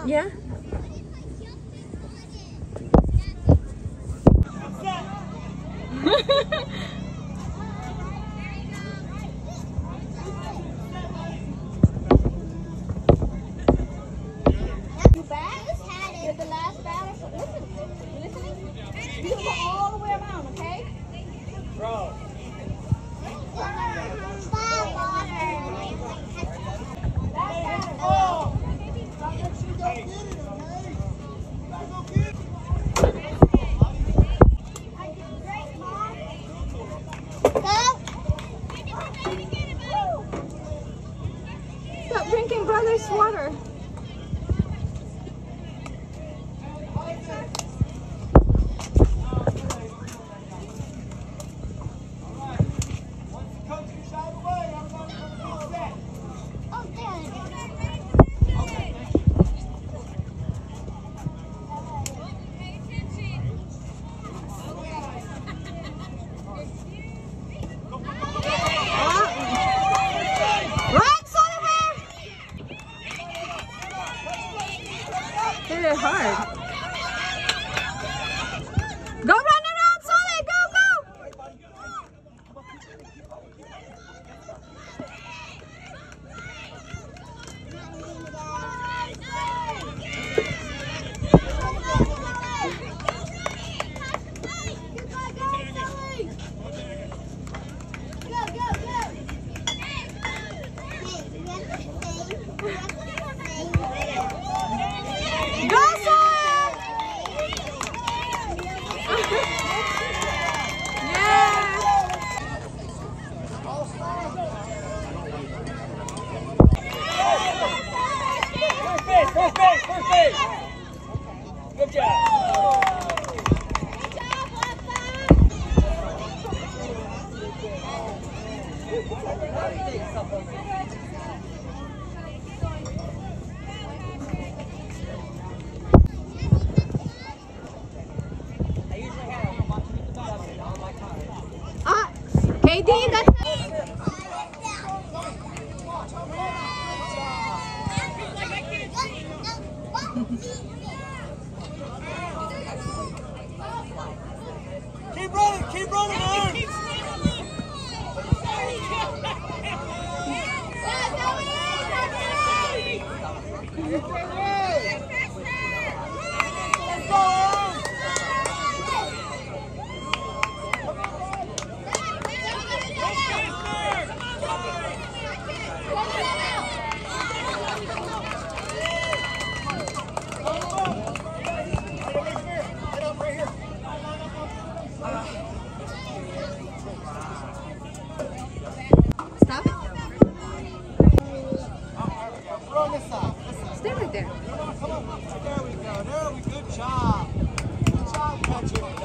Yeah. You back? You're the last batter. So listen. You listening? You go all the way around, okay? Bro. Stop drinking brother's water. Hit it hard. Go run around, Sulay! Go, go! First base! Good job! I usually have a bunch of stuff on my car. KD, that's Keep running, man! stop it. We're on this side. Stay right there. Come on. There we go. There we go. Good job. Good job catching it.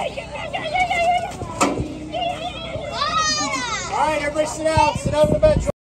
All right, everybody sit down. Sit down in the bench.